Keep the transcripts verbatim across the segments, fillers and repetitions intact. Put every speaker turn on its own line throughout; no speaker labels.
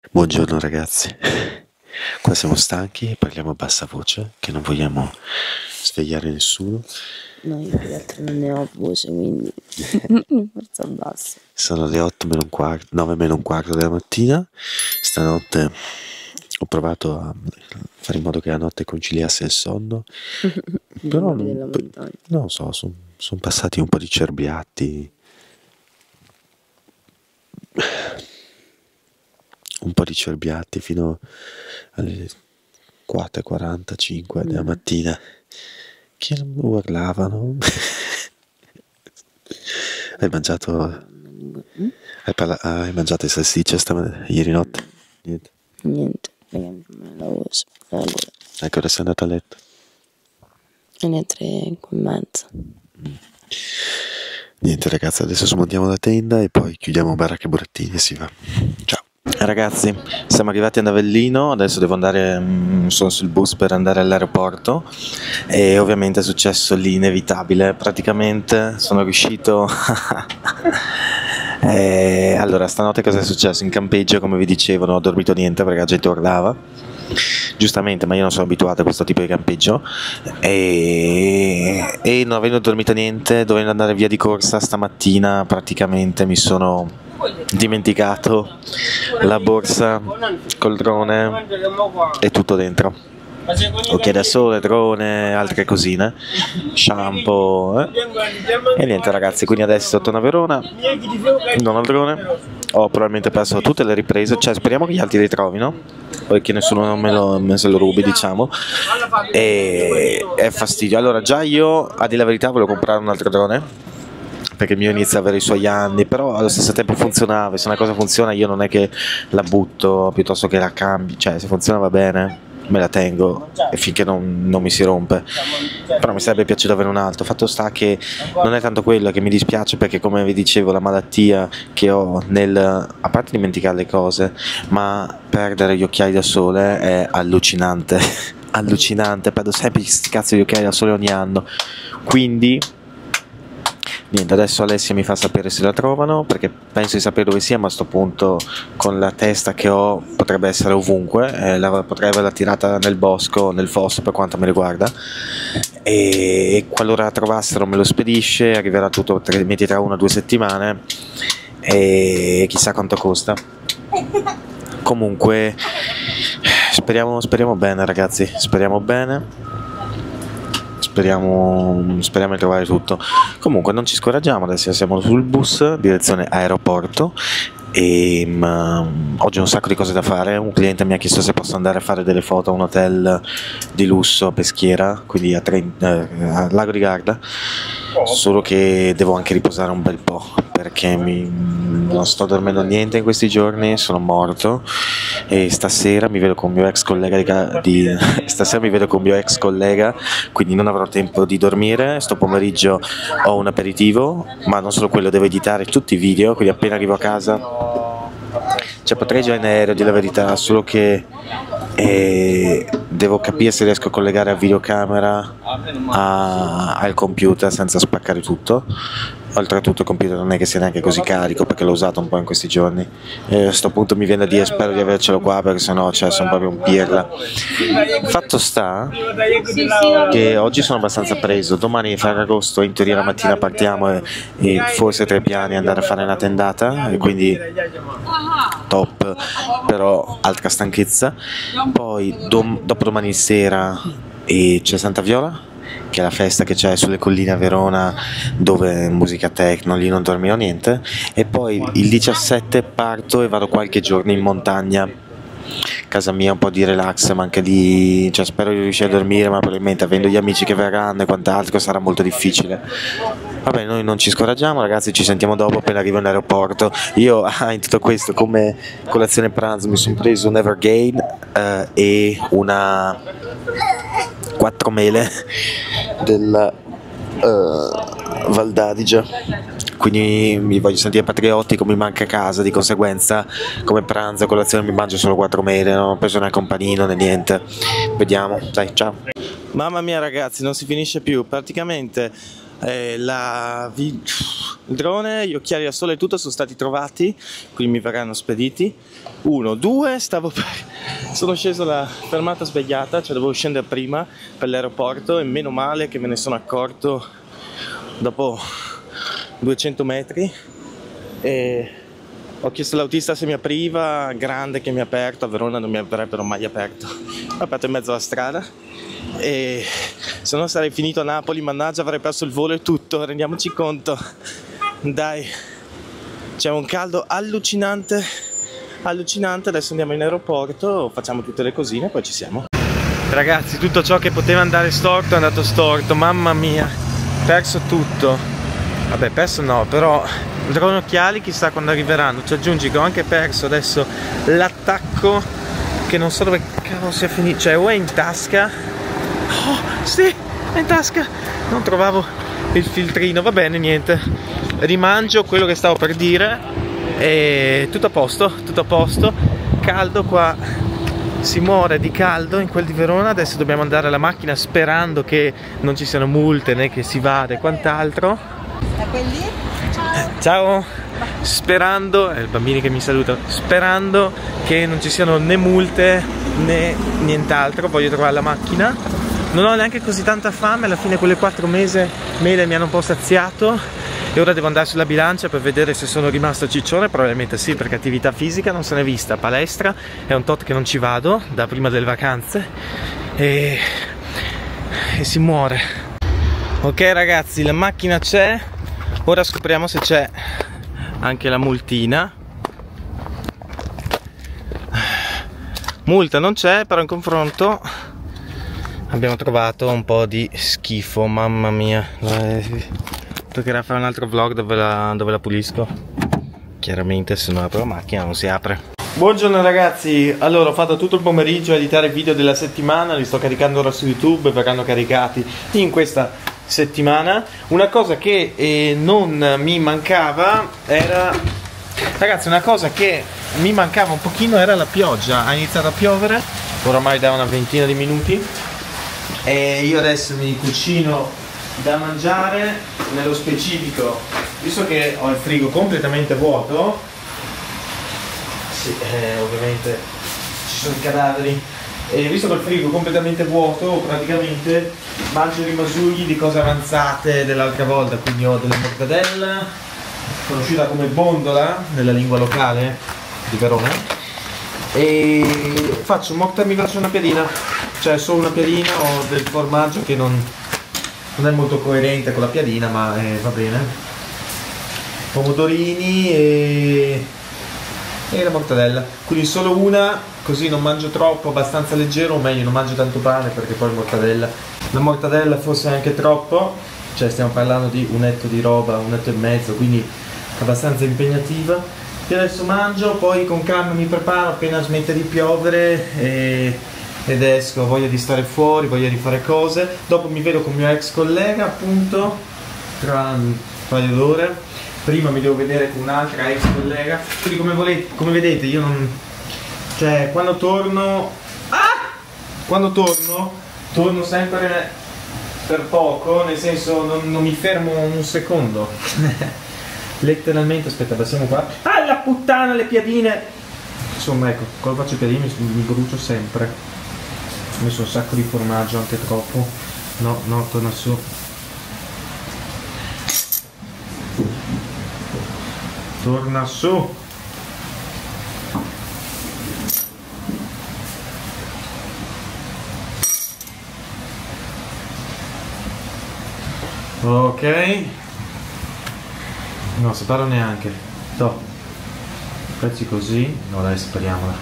Buongiorno ragazzi, qua siamo stanchi e parliamo a bassa voce, che non vogliamo svegliare nessuno.
No, io per l'altro non ne ho voce, quindi forza bassa.
Sono le otto meno un quarto, nove meno un quarto della mattina. Stanotte ho provato a fare in modo che la notte conciliasse il sonno, però non,
della montagna.
non lo so, sono son passati un po' di cerbiatti. un po' di cerbiatti fino alle quattro e quarantacinque della mattina che non urlavano. Hai mangiato hai, parla- hai mangiato le salsicce stamattina, ieri notte? Niente.
Niente, perché mi fa male la voce. Allora,
Ecco, adesso è andato a letto.
alle tre e mezza.
Niente ragazzi, adesso smontiamo la tenda e poi chiudiamo baracca e burattini e si va. Ciao. Ragazzi, siamo arrivati ad Avellino, adesso devo andare, mm, sono sul bus per andare all'aeroporto e ovviamente è successo l'inevitabile, praticamente sono riuscito e, allora, stanotte cosa è successo? In campeggio, come vi dicevo, non ho dormito niente perché la gente urlava, giustamente, ma io non sono abituato a questo tipo di campeggio e, e non avendo dormito niente, dovendo andare via di corsa stamattina, praticamente mi sono dimenticato la borsa col drone e tutto dentro, occhiali da sole, drone, altre cosine, shampoo eh. E niente ragazzi, quindi adesso torno a Verona, non ho il drone, ho probabilmente perso tutte le riprese, cioè speriamo che gli altri li trovino perché nessuno me lo, me se lo rubi, diciamo, e è fastidio. Allora, già io a dire la verità volevo comprare un altro drone perché il mio inizia ad avere i suoi anni, però allo stesso tempo funzionava, se una cosa funziona io non è che la butto piuttosto che la cambi, cioè se funziona va bene, me la tengo e finché non, non mi si rompe, però mi sarebbe piaciuto avere un altro. Fatto sta che non è tanto quello che mi dispiace, perché come vi dicevo la malattia che ho nel, a parte dimenticare le cose, ma perdere gli occhiali da sole è allucinante, allucinante, perdo sempre questi cazzo di occhiali da sole ogni anno, quindi niente, adesso Alessia mi fa sapere se la trovano, perché penso di sapere dove sia, ma a sto punto con la testa che ho potrebbe essere ovunque, eh, la, potrei averla tirata nel bosco, nel fosso per quanto mi riguarda, e qualora la trovassero me lo spedisce, arriverà tutto tra, metti tra una o due settimane e chissà quanto costa. Comunque speriamo, speriamo bene ragazzi, speriamo bene. Speriamo, speriamo di trovare tutto. Comunque non ci scoraggiamo, adesso siamo sul bus, direzione aeroporto e um, oggi ho un sacco di cose da fare. Un cliente mi ha chiesto se posso andare a fare delle foto a un hotel di lusso a Peschiera, quindi a, Trent, eh, a Lago di Garda, solo che devo anche riposare un bel po' perché mi, non sto dormendo niente in questi giorni, sono morto e stasera mi vedo con il mio ex collega di, di, stasera mi vedo con il mio ex collega, quindi non avrò tempo di dormire. Sto pomeriggio ho un aperitivo, ma non solo quello, devo editare tutti i video, quindi appena arrivo a casa, cioè potrei già in aereo, di la verità, solo che eh, devo capire se riesco a collegare la videocamera a, al computer senza spaccare tutto. Oltretutto il computer non è che sia neanche così carico perché l'ho usato un po' in questi giorni e a sto punto mi viene da dire spero di avercelo qua, perché sennò cioè, sono proprio un pirla. Fatto sta che oggi sono abbastanza preso, domani Ferragosto in teoria la mattina partiamo e, e forse tre piani andare a fare una tendata e quindi top, però altra stanchezza. Poi dom- dopodomani sera e c'è Santa Viola, che è la festa che c'è sulle colline a Verona, dove musica techno, lì non dormirò niente, e poi il diciassette parto e vado qualche giorno in montagna, casa mia, un po' di relax, ma anche di, cioè spero di riuscire a dormire, ma probabilmente avendo gli amici che verranno e quant'altro sarà molto difficile. Vabbè, noi non ci scoraggiamo ragazzi, ci sentiamo dopo appena arrivo in aeroporto. Io ah, in tutto questo come colazione pranzo mi sono preso un Evergain eh, e una quattro mele della uh, Valdadigia, quindi mi voglio sentire patriottico, mi manca casa, di conseguenza come pranzo, colazione mi mangio solo quattro mele, non ho preso né companino né niente. Vediamo, dai, ciao. Mamma mia ragazzi, non si finisce più, praticamente eh, la, vi il drone, gli occhiali da sole e tutto sono stati trovati, quindi mi verranno spediti. Uno, due, stavo per... sono sceso alla fermata sbagliata, cioè dovevo scendere prima per l'aeroporto e meno male che me ne sono accorto dopo duecento metri e ho chiesto all'autista se mi apriva, grande che mi ha aperto, a Verona non mi avrebbero mai aperto, mi ha aperto in mezzo alla strada e se no sarei finito a Napoli, mannaggia, avrei perso il volo e tutto, rendiamoci conto. Dai, c'è un caldo allucinante, allucinante, adesso andiamo in aeroporto, facciamo tutte le cosine e poi ci siamo. Ragazzi, tutto ciò che poteva andare storto è andato storto, mamma mia, perso tutto. Vabbè, perso no, però drone occhiali chissà quando arriveranno, ci aggiungi che ho anche perso adesso l'attacco che non so dove cavolo sia finito, cioè o è in tasca, oh sì, è in tasca, non trovavo il filtrino, va bene, niente, rimangio quello che stavo per dire e tutto a posto, tutto a posto, caldo qua, si muore di caldo in quel di Verona, adesso dobbiamo andare alla macchina sperando che non ci siano multe né che si vada e quant'altro.
Da quelli?
Ciao, sperando, eh, i bambini che mi salutano, sperando che non ci siano né multe né nient'altro, voglio trovare la macchina, non ho neanche così tanta fame, alla fine quelle quattro mese mele mi hanno un po' saziato e ora devo andare sulla bilancia per vedere se sono rimasto ciccione, probabilmente sì perché attività fisica non se n'è vista, palestra è un tot che non ci vado da prima delle vacanze e, e si muore. Ok ragazzi, la macchina c'è. Ora scopriamo se c'è anche la multina. Multa non c'è, però in confronto abbiamo trovato un po' di schifo, mamma mia. Toccherà fare un altro vlog dove la, dove la pulisco. Chiaramente se non apro la macchina non si apre. Buongiorno ragazzi, allora ho fatto tutto il pomeriggio a editare i video della settimana, li sto caricando ora su YouTube e verranno caricati in questa settimana. Una cosa che eh, non mi mancava era, ragazzi, una cosa che mi mancava un pochino era la pioggia. Ha iniziato a piovere oramai da una ventina di minuti e io adesso mi cucino da mangiare, nello specifico, visto che ho il frigo completamente vuoto, sì, eh, ovviamente ci sono i cadaveri. E visto che il frigo è completamente vuoto, praticamente mangio i rimasugli di cose avanzate dell'altra volta, quindi ho della mortadella, conosciuta come bondola nella lingua locale di Verona, e faccio morta, mi faccio una piadina, cioè solo una piadina, ho del formaggio che non, non è molto coerente con la piadina, ma eh, va bene, pomodorini e... e la mortadella, quindi solo una, così non mangio troppo, abbastanza leggero, o meglio non mangio tanto pane perché poi mortadella, la mortadella forse anche troppo, cioè stiamo parlando di un etto di roba, un etto e mezzo, quindi abbastanza impegnativa. E adesso mangio, poi con calma mi preparo appena smette di piovere e, ed esco, voglia di stare fuori, voglia di fare cose, dopo mi vedo con il mio ex collega appunto tra un paio d'ore. Prima mi devo vedere con un'altra ex collega, quindi come, volete, come vedete io non... cioè quando torno... Ah! Quando torno, torno sempre per poco, nel senso non, non mi fermo un secondo. Letteralmente, aspetta, passiamo qua. Ah la puttana, le piadine! Insomma ecco, quando faccio i piadini mi, mi brucio sempre. Ho messo un sacco di formaggio, anche troppo. No, no, torna su. Torna su. Ok. No, separo neanche. Top. Pezzi così. No, dai, separiamola.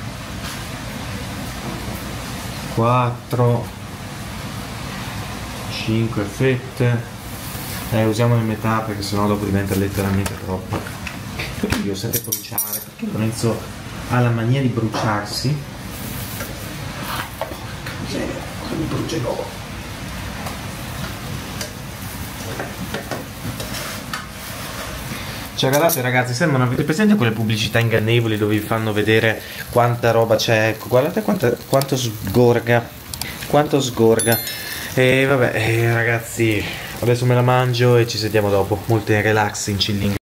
quattro cinque fette. Eh, usiamone metà perché sennò dopo diventa letteralmente troppo. Perché io sempre bruciare? Perché Lorenzo ha la mania di bruciarsi? Porca miseria, cosa mi brucerò? Cioè guardate ragazzi, sembrano, avete presente quelle pubblicità ingannevoli dove vi fanno vedere quanta roba c'è? Ecco, guardate quanta, quanto sgorga, quanto sgorga. E vabbè, eh, ragazzi, Adesso me la mangio e ci sentiamo dopo. Molto in relax, in chilling.